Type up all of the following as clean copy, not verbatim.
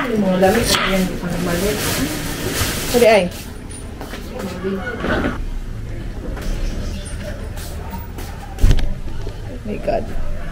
Yung mga damit, yan, di pa namalit. Sorry ay. Oh my God.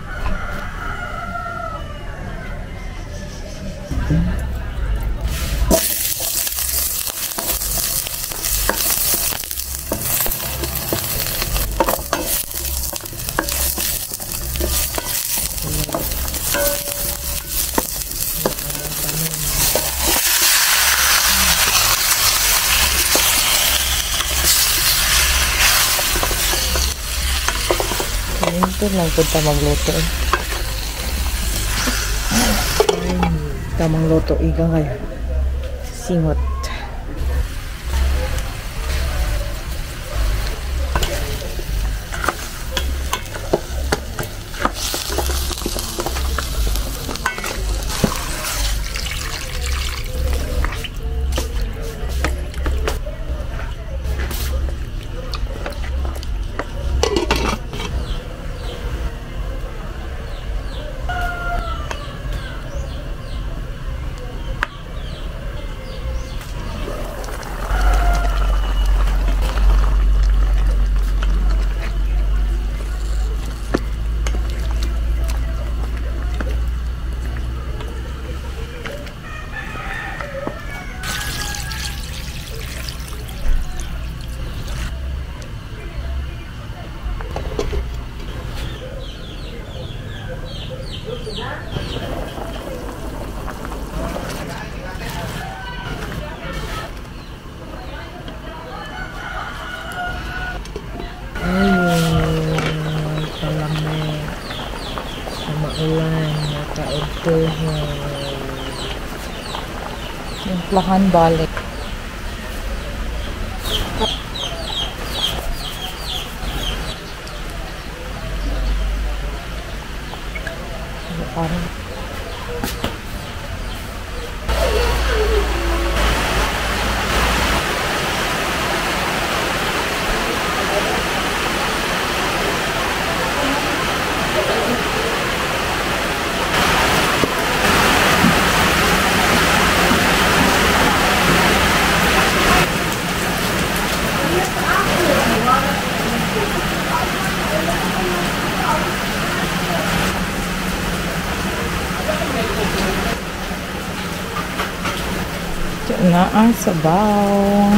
Ito lang punta magluto eh. Tamang luto iga kayo. Singot. Yung plahan balik. Parang na ang sabaw.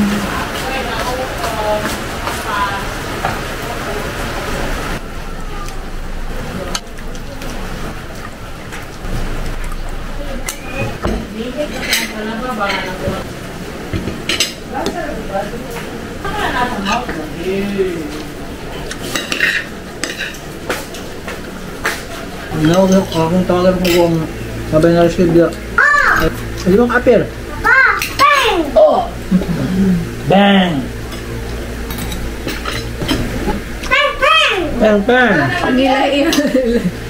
Akong tawagan ko kung sabay na rin siya. Hindi mong apir. Oh! Bang! Bang! Bang! Bang! Nila